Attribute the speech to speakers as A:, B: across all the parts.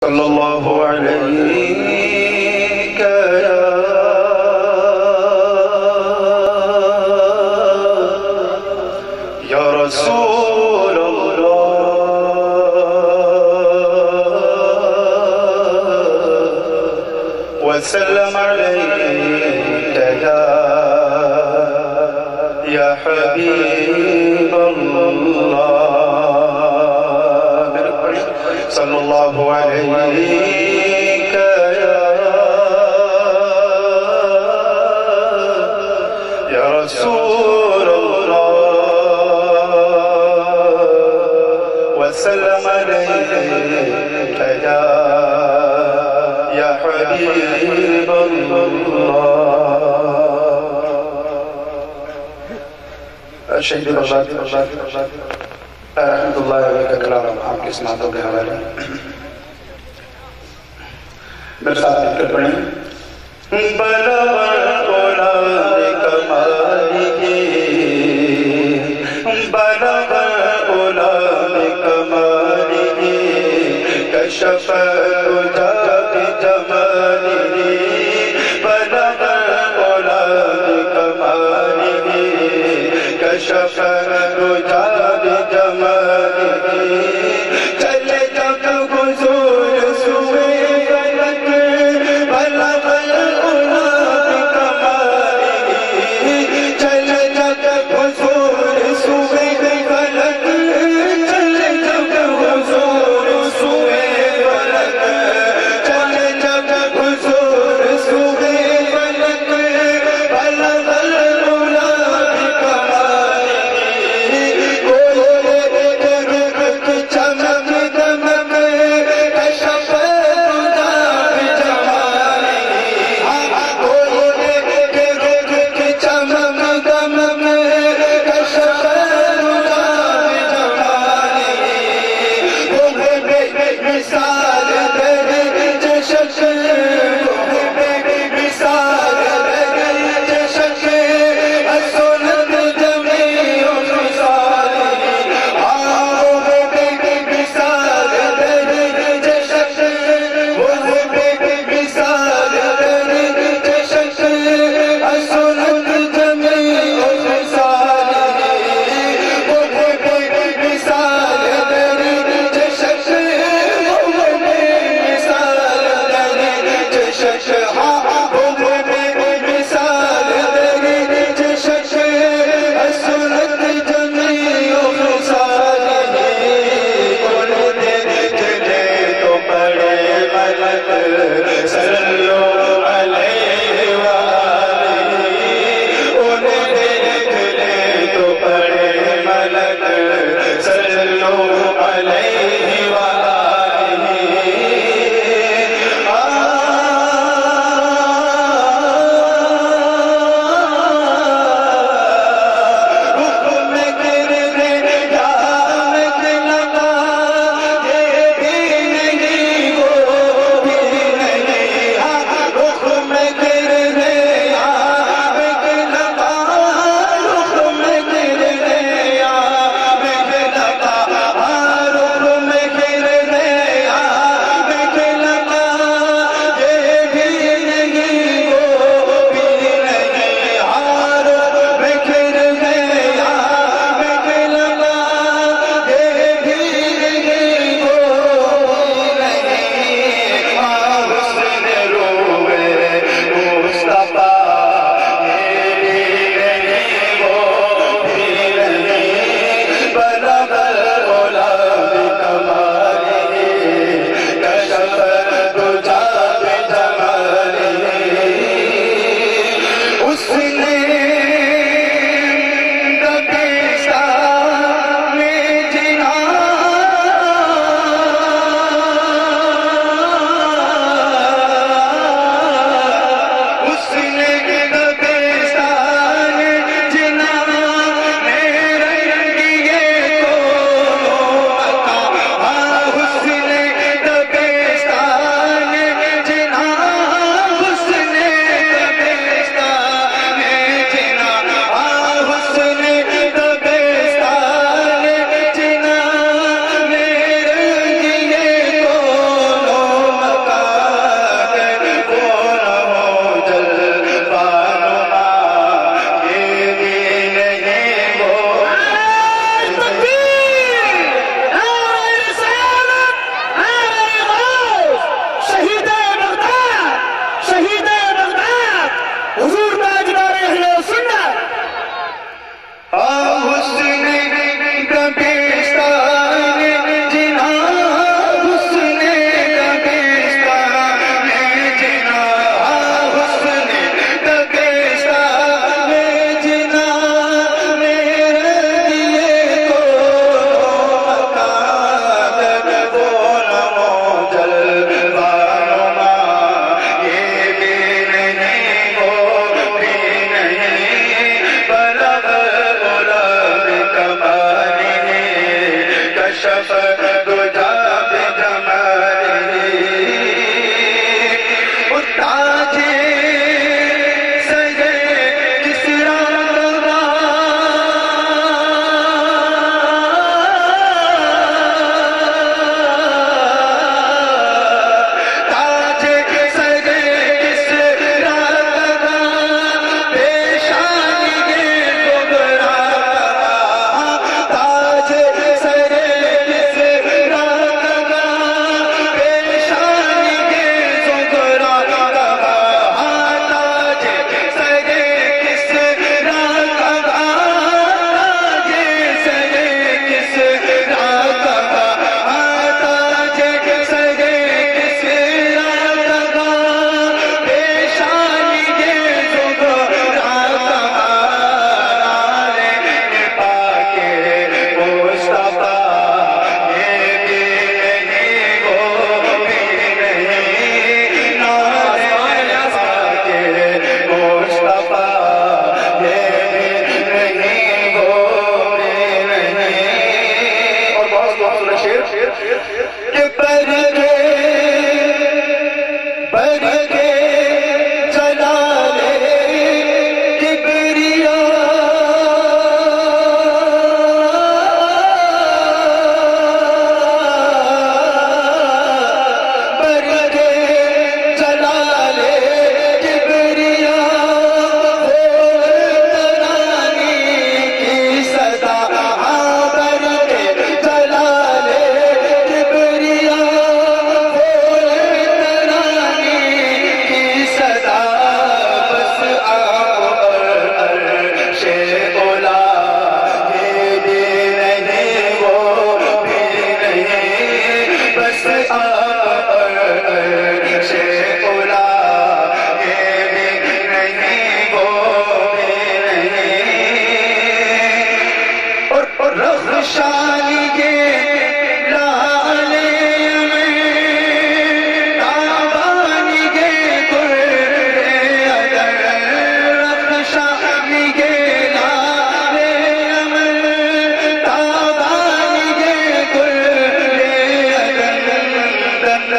A: صلی اللہ علیہ یا رسول اللہ وسلم علیک یا حبیب اللہ صلی اللہ علیہ یا رسول اللہ وسلم علیہ یا حبیب اللہ شہید بغداد رحمت اللہ علیہ کا کلام آپ کے سماعتوں کے حوالے میرے ساتھ مل کر پڑھیں بلغ الغلام کماله بلغ الغلام کماله کشف الهدى بجماله بلغ الغلام کماله کشف الهدى
B: چمک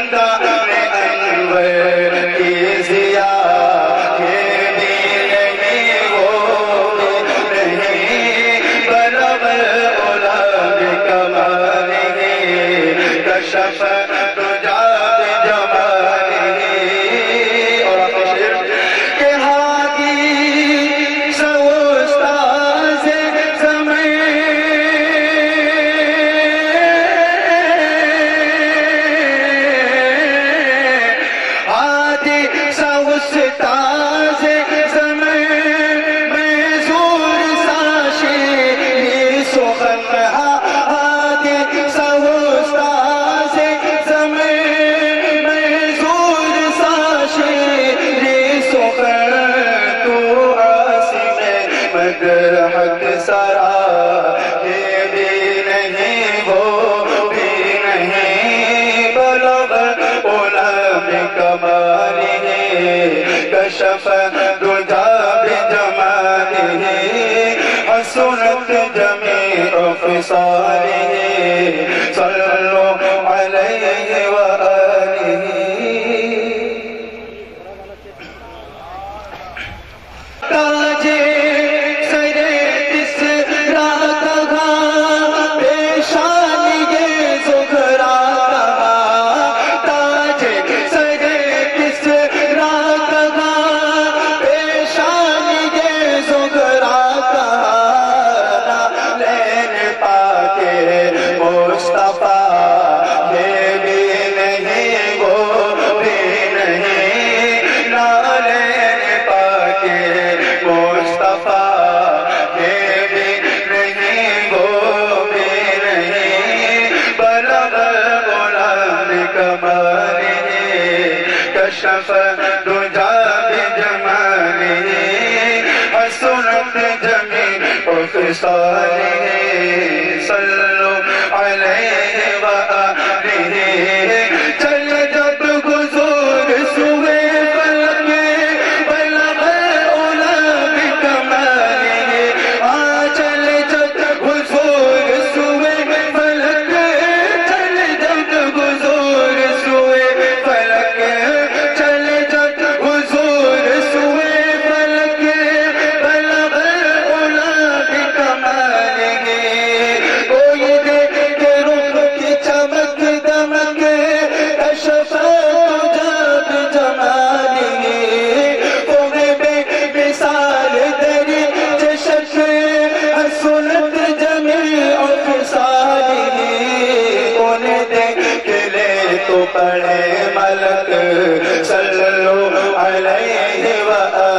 A: خاندان انور کی ضیا یہ بھی نہیں وہ بھی نہیں بلغ العلا بکمالہ کشف دجا بجمالہ اور آپ شعر کہ ہادی سو استاذ زمین حق سرا یہ بھی نہیں وہ بھی نہیں بلغ العلا بکمالہ کشف دجا بجمالہ حسنت جمیع خصالہ صلو علیہ وآلہ تاجے کشف دجا بجمالہ حسنت جمیع خصالہ صلو علیہ وآلہ چل جب گزور سوئے فلک بلغ العلا بکمالہ چل جب گزور سوئے فلک چل جب گزور سوئے فلک چل جب حضور سوئے فلک بلغ العلا بکمالہ کوئی دیکھ کے رخ کی چمک دمک کشف دجا بجمالہ تمہیں بے مثال تیری چشم حسنت جمیع خصالہ انہیں دیکھ لے تو پڑھے ملک صلو علیہ وآلہ